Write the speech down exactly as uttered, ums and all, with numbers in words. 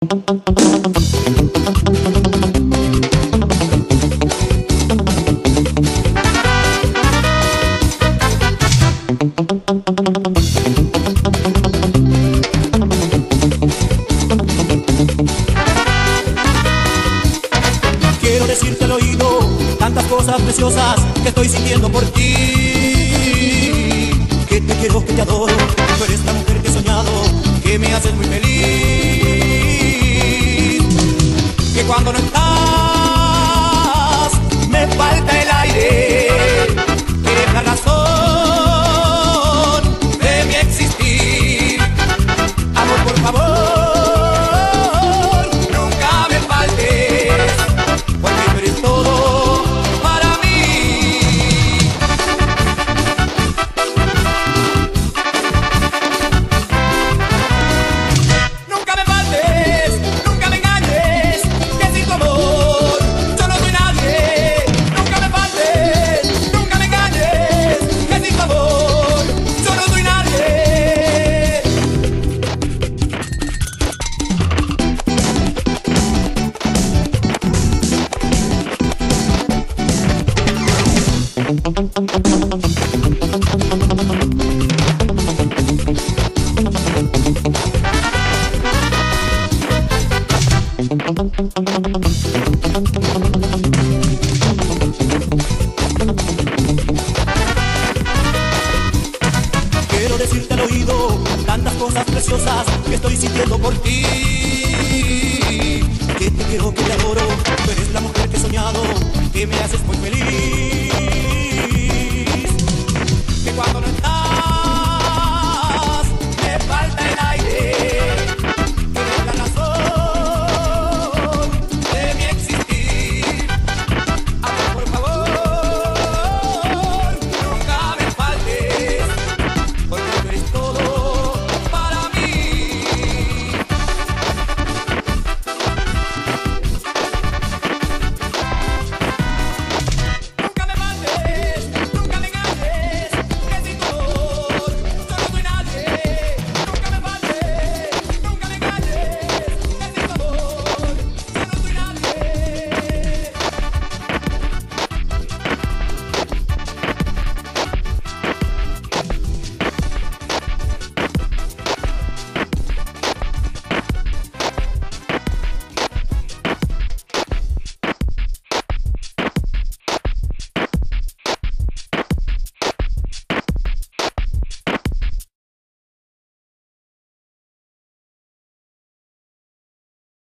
Quiero decirte al oído tantas cosas preciosas que estoy sintiendo por ti. Que te quiero, que te adoro, tú eres la mujer que he soñado, que me haces muy feliz. Que cuando no estás me falta el aire, que eres la razón de mi existir. Amor, por favor, quiero decirte al oído tantas cosas preciosas que estoy sintiendo por ti. Que te quiero, que te adoro, tú eres la mujer que he soñado, que me haces